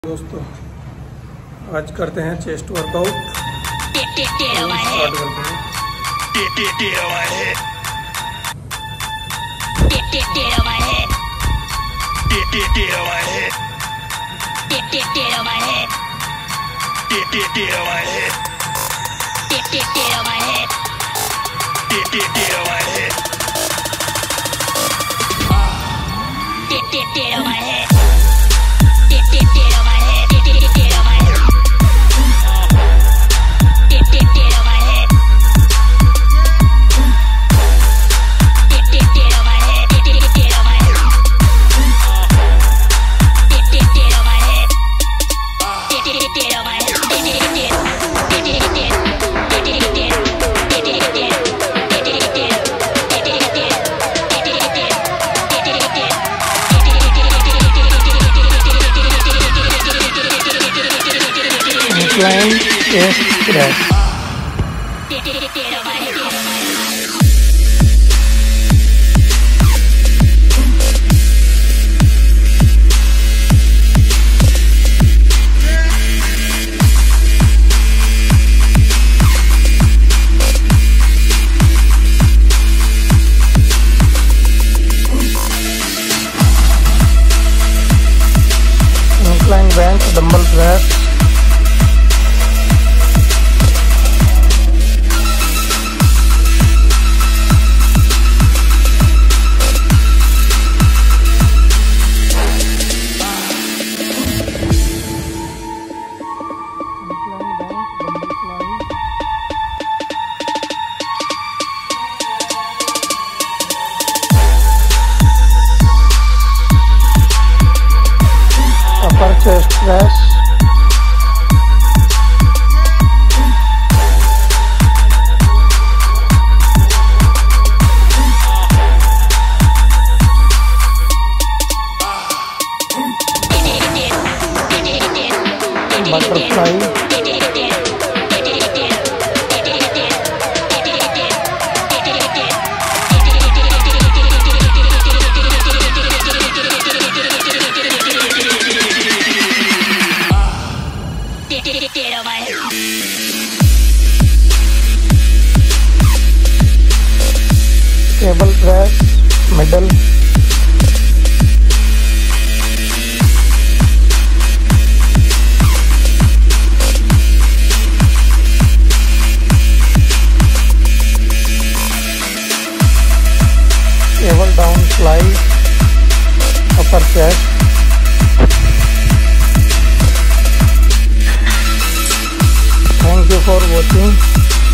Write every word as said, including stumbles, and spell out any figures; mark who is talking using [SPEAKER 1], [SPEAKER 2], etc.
[SPEAKER 1] दोस्तों आज करते हैं चेस्ट वर्कआउट। स्टार्ट करते हैं। Incline chest press. Incline bench dumbbell press. Upper chest press. Butterfly. Cable press, middle. Cable down slide, upper chest. Thank you for watching.